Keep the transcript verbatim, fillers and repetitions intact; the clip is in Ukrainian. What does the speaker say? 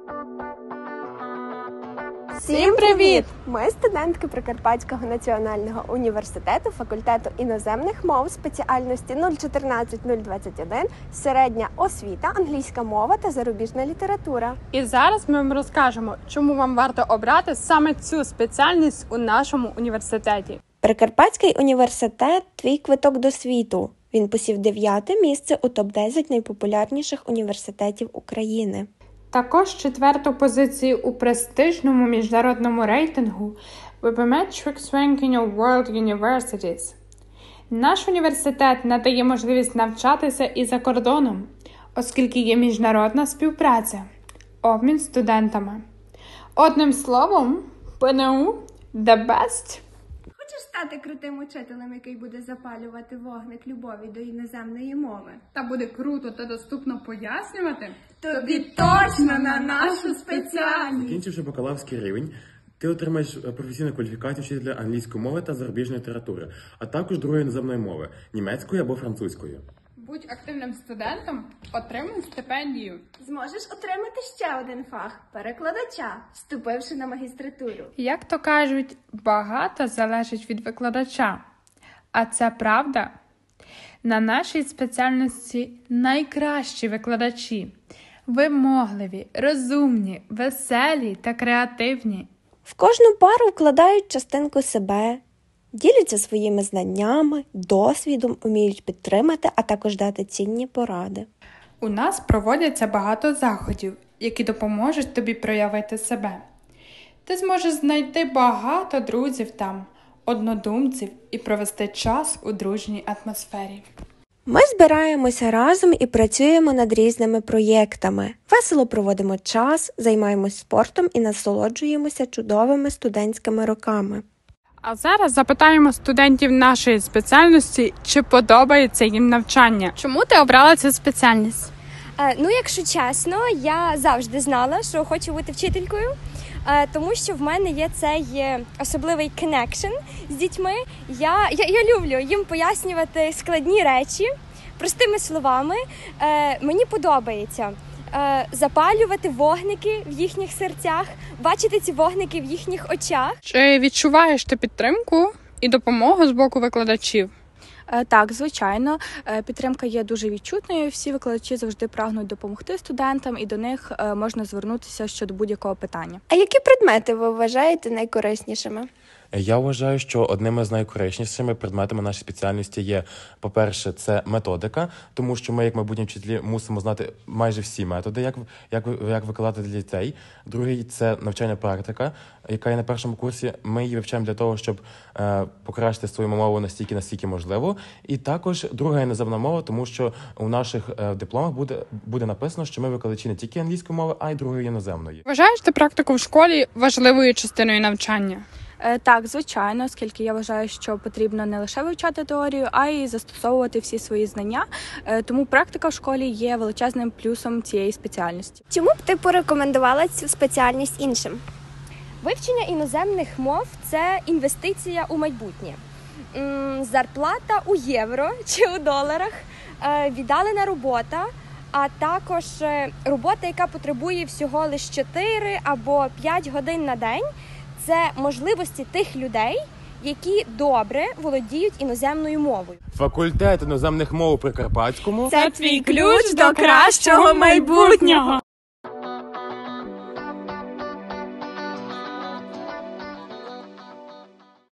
Всім привіт! Ми студентки Прикарпатського національного університету факультету іноземних мов спеціальності нуль чотирнадцять нуль двадцять один, середня освіта, англійська мова та зарубіжна література. І зараз ми вам розкажемо, чому вам варто обрати саме цю спеціальність у нашому університеті. Прикарпатський університет – твій квиток до світу. Він посів дев'яте місце у топ десять найпопулярніших університетів України. Також четверту позицію у престижному міжнародному рейтингу Webmetrics Ranking of World Universities. Наш університет надає можливість навчатися і за кордоном, оскільки є міжнародна співпраця, обмін студентами. Одним словом, ПНУ – the best! Хочеш стати крутим учителем, який буде запалювати вогник любові до іноземної мови? Та буде круто та доступно пояснювати? Тобі точно на нашу спеціальність! Закінчивши бакалаврський рівень, ти отримаєш професійну кваліфікацію вчителя англійської мови та зарубіжної літератури, а також другої іноземної мови – німецької або французької. Будь активним студентом, отримуй стипендію. Зможеш отримати ще один фах – перекладача, вступивши на магістратуру. Як то кажуть, багато залежить від викладача. А це правда? На нашій спеціальності найкращі викладачі. Вимогливі, розумні, веселі та креативні. В кожну пару вкладають частинку себе, діляться своїми знаннями, досвідом, вміють підтримати, а також дати цінні поради. У нас проводяться багато заходів, які допоможуть тобі проявити себе. Ти зможеш знайти багато друзів там, однодумців і провести час у дружній атмосфері. Ми збираємося разом і працюємо над різними проєктами. Весело проводимо час, займаємось спортом і насолоджуємося чудовими студентськими роками. А зараз запитаємо студентів нашої спеціальності, чи подобається їм навчання. Чому ти обрала цю спеціальність? Е, ну, якщо чесно, я завжди знала, що хочу бути вчителькою, е, тому що в мене є цей особливий connection з дітьми. Я, я, я люблю їм пояснювати складні речі простими словами. Е, мені подобається е, запалювати вогники в їхніх серцях, бачити ці вогники в їхніх очах. Чи відчуваєш ти підтримку і допомогу з боку викладачів? Так, звичайно. Підтримка є дуже відчутною. Всі викладачі завжди прагнуть допомогти студентам, і до них можна звернутися щодо будь-якого питання. А які предмети ви вважаєте найкориснішими? Я вважаю, що одними з найкориснішими предметами нашої спеціальності є, по-перше, це методика, тому що ми, як майбутні вчителі, мусимо знати майже всі методи, як, як, як викладати для дітей. Другий – це навчальна практика, яка є на першому курсі. Ми її вивчаємо для того, щоб е, покращити свою мову настільки, настільки можливо. І також друга іноземна мова, тому що у наших е, дипломах буде, буде написано, що ми викладачі не тільки англійської мови, а й другої іноземної. Вважаєш ти практику в школі важливою частиною навчання? Так, звичайно, оскільки я вважаю, що потрібно не лише вивчати теорію, а й застосовувати всі свої знання. Тому практика в школі є величезним плюсом цієї спеціальності. Чому б ти порекомендувала цю спеціальність іншим? Вивчення іноземних мов – це інвестиція у майбутнє. Зарплата у євро чи у доларах, віддалена робота, а також робота, яка потребує всього лише чотири або п'ять годин на день – це можливості тих людей, які добре володіють іноземною мовою. Факультет іноземних мов у Прикарпатському – це твій ключ до кращого майбутнього!